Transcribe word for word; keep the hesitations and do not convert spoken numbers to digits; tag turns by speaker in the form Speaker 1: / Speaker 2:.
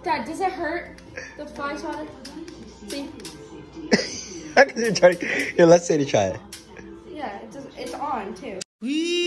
Speaker 1: Dad, does it hurt? The fly swatter? See?
Speaker 2: How can you try? Here, let's say to try it.
Speaker 1: Yeah, it does, it's on too.
Speaker 2: Wee.